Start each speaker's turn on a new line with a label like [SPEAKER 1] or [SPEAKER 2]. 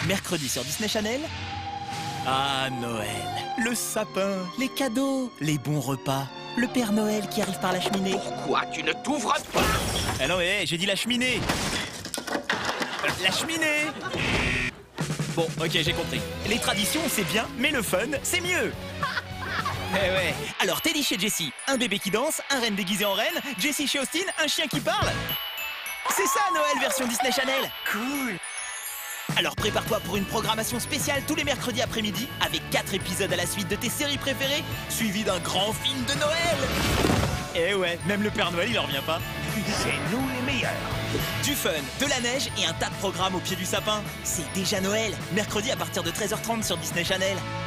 [SPEAKER 1] Mercredi sur Disney Channel. Ah, Noël. Le sapin, les cadeaux, les bons repas. Le Père Noël qui arrive par la cheminée.
[SPEAKER 2] Pourquoi tu ne t'ouvres pas?
[SPEAKER 1] Ah non, mais j'ai dit la cheminée. La cheminée. Bon, ok, j'ai compris. Les traditions, c'est bien, mais le fun, c'est mieux. Eh ouais. Alors, Teddy chez Jessie, un bébé qui danse, un renne déguisé en reine, Jessie chez Austin, un chien qui parle. C'est ça, Noël version Disney Channel. Cool. Alors prépare-toi pour une programmation spéciale tous les mercredis après-midi avec 4 épisodes à la suite de tes séries préférées, suivis d'un grand film de Noël. Eh ouais, même le Père Noël, il en revient pas.
[SPEAKER 2] C'est nous les meilleurs.
[SPEAKER 1] Du fun, de la neige et un tas de programmes au pied du sapin. C'est déjà Noël, mercredi à partir de 13h30 sur Disney Channel.